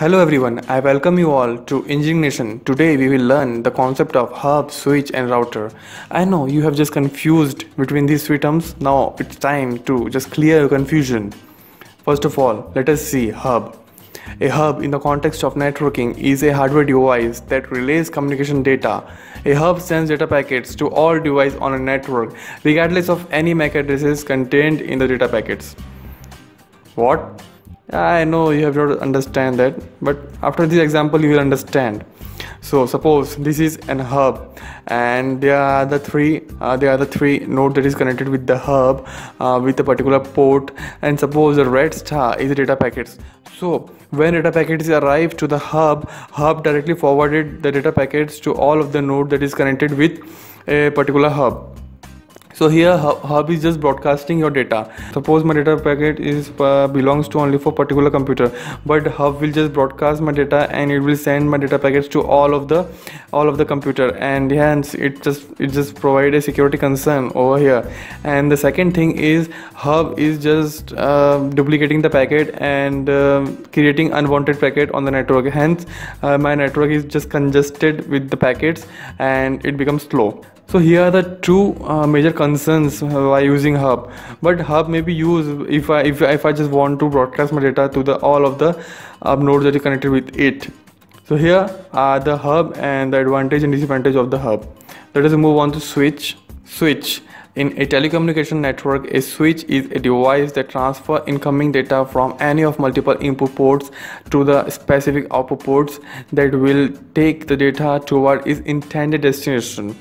Hello everyone, I welcome you all to Engineering Nation. Today we will learn the concept of hub, switch and router. I know you have just confused between these three terms. Now it's time to just clear your confusion. First of all, let us see hub. A hub in the context of networking is a hardware device that relays communication data. A hub sends data packets to all devices on a network regardless of any MAC addresses contained in the data packets. What? I know you have not understand that, but after this example you will understand. So suppose this is an hub and there are the three node that is connected with the hub with a particular port, and suppose the red star is the data packets. So when data packets arrive to the hub directly forwarded the data packets to all of the node that is connected with a particular hub. So here hub is just broadcasting your data. Suppose my data packet is belongs to only for particular computer, but hub will just broadcast my data and it will send my data packets to all of the computer, and hence it just provide a security concern over here. And the second thing is hub is just duplicating the packet and creating unwanted packet on the network. Hence my network is just congested with the packets and it becomes slow. So here are the two major concerns by using hub. But hub may be used if I just want to broadcast my data to all of the nodes that are connected with it. So here are the hub and the advantage and disadvantage of the hub. Let us move on to switch. Switch. In a telecommunication network, a switch is a device that transfers incoming data from any of multiple input ports to the specific output ports that will take the data toward its intended destination.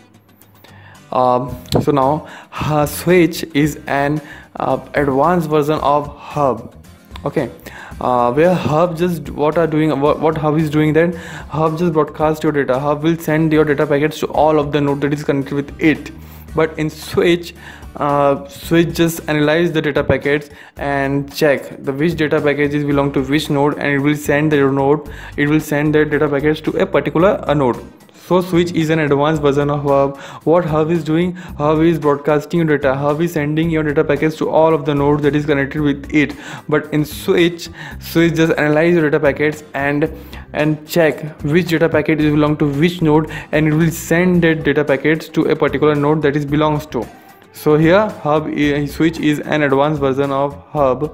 So now switch is an advanced version of hub. Okay, where hub just what hub is doing, then hub just broadcast your data. Hub will send your data packets to all of the node that is connected with it. But in switch, switch just analyze the data packets and check which data packages belong to which node, and it will send the data packets to a particular node. So switch is an advanced version of hub. What hub is doing? Hub is broadcasting your data. Hub is sending your data packets to all of the nodes that is connected with it. But in switch just analyze your data packets and check which data packet is belong to which node, and it will send that data packets to a particular node that it belongs to. So here switch is an advanced version of hub.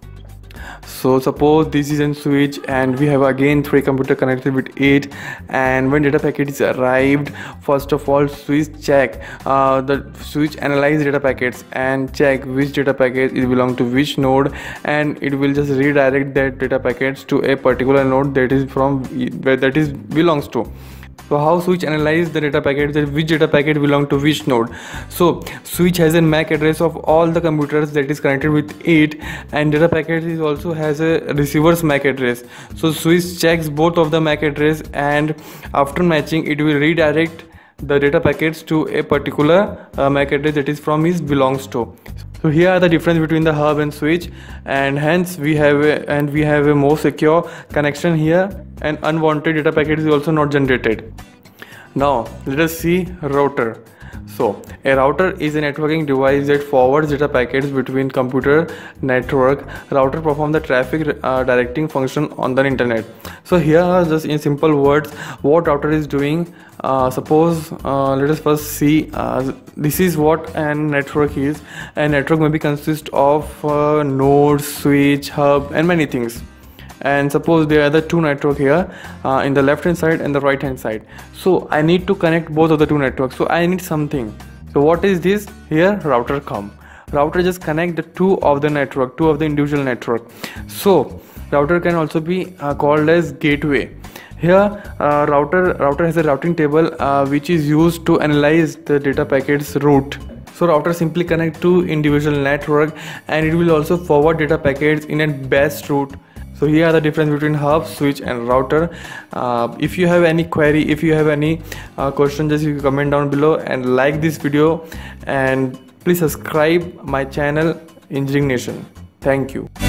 So suppose this is a switch and we have again three computers connected with it, and when data packet is arrived, first of all switch analyze data packets and check which data packet is belong to which node, and it will just redirect that data packets to a particular node that is from where that is belongs to. So how switch analyze the data packet, that which data packet belong to which node? So switch has a MAC address of all the computers that is connected with it, and data packet is also has a receiver's MAC address. So switch checks both of the MAC address, and after matching it will redirect the data packets to a particular MAC address that is from his belongs to. So here are the difference between the hub and switch, and hence we have a more secure connection here, and unwanted data packet is also not generated. Now let us see router. So a router is a networking device that forwards data packets between computer network. Router performs the traffic directing function on the internet. So here are just in simple words what router is doing. Suppose let us first see this is what a network is. A network may be consist of nodes, switch, hub and many things. And suppose there are the two network here in the left hand side and the right hand side. So I need to connect both of the two networks, so I need something. So what is this? Here router come. Router just connect the two of the individual network. So router can also be called as gateway. Here router has a routing table which is used to analyze the data packets route. So router simply connect two individual network, and it will also forward data packets in a best route. So here are the difference between hub, switch and router. If you have any query, if you have any question, just you comment down below and like this video, and please subscribe my channel Engineering Nation. Thank you.